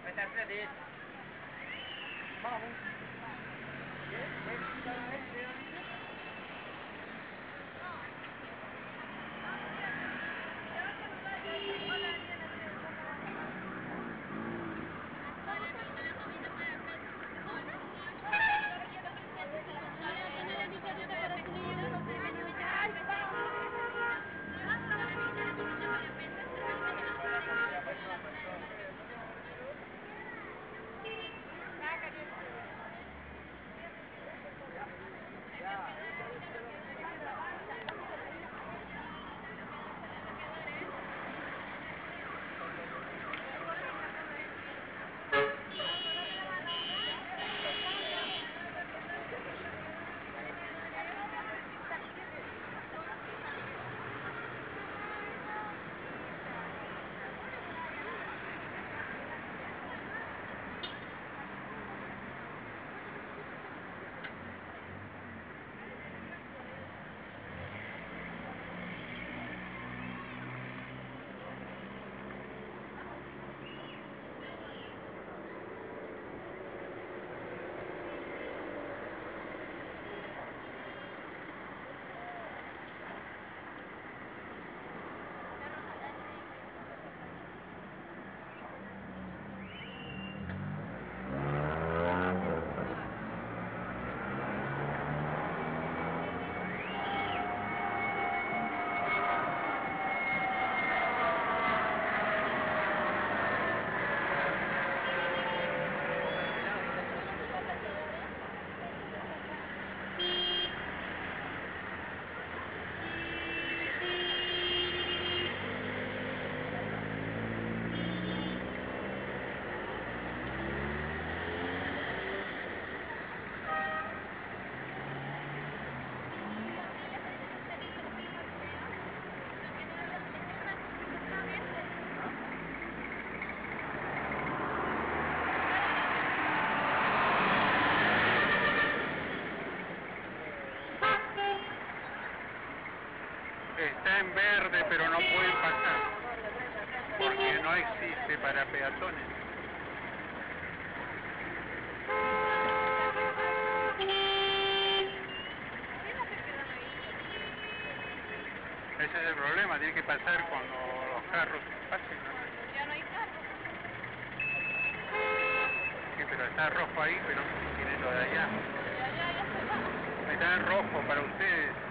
Apretar frente. Vamos. Está en verde, pero no pueden pasar, porque no existe para peatones. Ese es el problema, tiene que pasar cuando los carros pasen, ¿no? Ya no hay carros. Sí, pero está rojo ahí, pero tiene lo de allá. Ya se va. Está en rojo para ustedes.